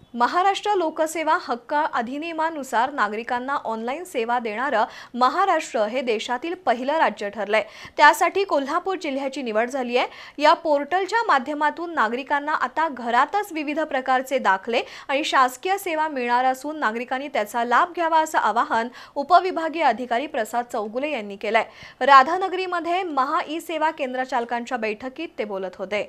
महाराष्ट्र लोकसेवा हक्क अधिनियमानुसार नागरिकांना ऑनलाईन सेवा देणारं महाराष्ट्र हे देशातील पहिलं राज्य ठरलंय। त्यासाठी कोल्हापूर जिल्ह्याची निवड झाली आहे। या पोर्टलच्या माध्यमातून नागरिकांना आता घरातच विविध प्रकारचे दाखले आणि शासकीय सेवा मिळणार असून नागरिकांनी त्याचा लाभ घ्यावा असं आवाहन उपविभागीय अधिकारी प्रसाद चौगुले यांनी केलंय। राधानगरीमध्ये महा ई सेवा केंद्र चालकांच्या बैठकीत ते बोलत होते।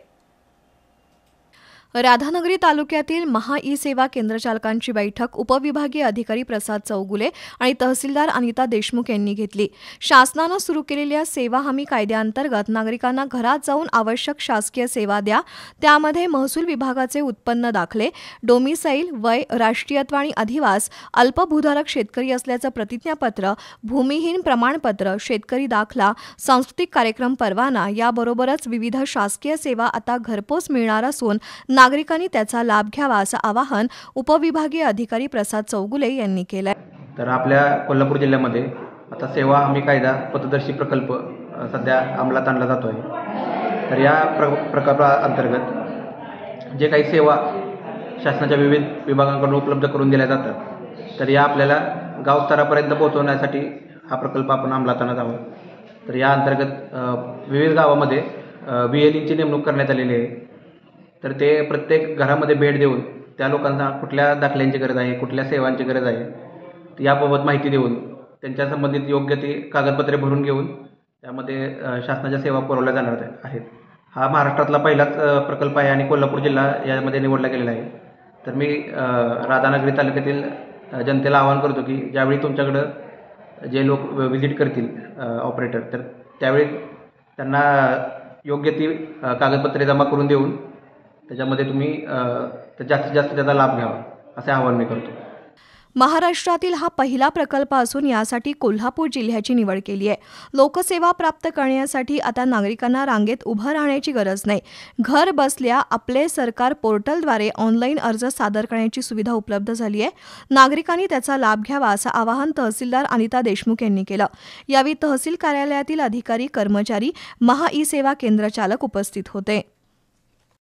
राधानगरी तालुक्यातील महा ई सेवा केंद्र चालकांची बैठक उपविभागीय अधिकारी प्रसाद चौगुले आणि तहसीलदार अनिता देशमुख यांनी घेतली। शासनाने सुरू केलेल्या सेवा हमी कायद्याअंतर्गत नागरिकांना घरात जाऊन आवश्यक शासकीय सेवा द्या। त्यामध्ये महसूल विभागाचे उत्पन्न दाखले, डोमिसाईल, वय, राष्ट्रीयत्व आणि अधिवास, अल्पभूधारक शेतकरी असल्याचं प्रतिज्ञापत्र, भूमिहीन प्रमाणपत्र, शेतकरी दाखला, सांस्कृतिक कार्यक्रम परवाना याबरोबरच विविध शासकीय सेवा आता घरपोच मिळणार असून नागरिकांनी त्याचा लाभ घ्यावा असं आवाहन उपविभागीय अधिकारी प्रसाद चौगुले यांनी केलंय। तर आपल्या कोल्हापूर जिल्ह्यामध्ये आता सेवा हमी कायदा पथदर्शी प्रकल्प सध्या अंमलात आणला जातोय। तर या प्रकल्पाअंतर्गत जे काही सेवा शासनाच्या विविध विभागांकडून उपलब्ध करून दिल्या जातात तर या आपल्याला गाव स्तरापर्यंत पोहोचवण्यासाठी हा प्रकल्प आपण अंमलात आणत आहोत। तर या अंतर्गत विविध गावामध्ये VLEची नेमणूक करण्यात आलेली आहे। तर ते प्रत्येक घरामध्ये भेट देऊन त्या लोकांना कुठल्या दाखल्यांची गरज आहे, कुठल्या सेवांची गरज आहे याबाबत माहिती देऊन त्यांच्या संबंधित योग्य ती कागदपत्रे भरून घेऊन त्यामध्ये शासनाच्या सेवा पुरवल्या जाणार आहेत। हा महाराष्ट्रातला पहिलाच प्रकल्प आहे आणि कोल्हापूर जिल्हा यामध्ये निवडला गेलेला आहे। तर मी राधानगरी तालुक्यातील जनतेला आवाहन करतो की ज्यावेळी तुमच्याकडं जे लोक व्हिजिट करतील ऑपरेटर तर त्यावेळी त्यांना योग्य ती कागदपत्रे जमा करून देऊन त्याच्यामध्ये तुम्ही जास्तीत जास्त त्याचा लाभ घ्यावा असे आवाहन मी करतो। महाराष्ट्रातील हा पहिला प्रकल्प असून यासाठी कोल्हापूर जिल्ह्याची निवड केली आहे। लोकसेवा प्राप्त करण्यासाठी आता नागरिकांना रांगेत उभं राहण्याची गरज नाही। घर बसल्या आपले सरकार पोर्टलद्वारे ऑनलाईन अर्ज सादर करण्याची सुविधा उपलब्ध झाली आहे। नागरिकांनी त्याचा लाभ घ्यावा असं आवाहन तहसीलदार अनिता देशमुख यांनी केलं। यावेळी तहसील कार्यालयातील अधिकारी, कर्मचारी, महा ई सेवा केंद्र चालक उपस्थित होते।